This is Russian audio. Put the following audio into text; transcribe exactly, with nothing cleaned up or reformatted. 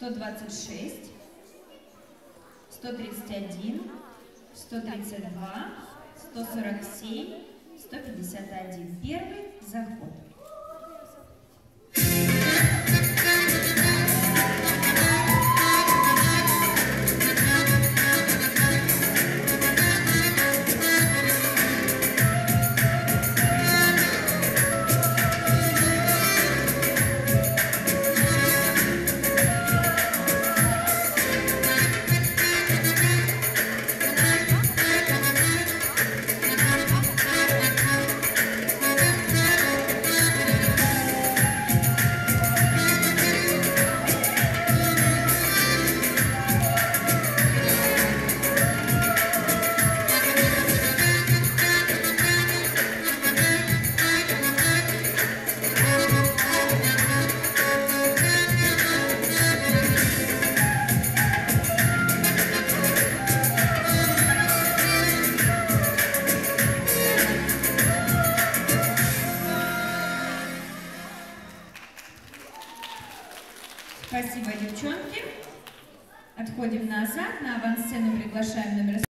сто двадцать шесть, сто тридцать один, сто тридцать два, сто сорок семь, сто пятьдесят один. Первый заход. Спасибо, девчонки. Отходим назад. На авансцену приглашаем номер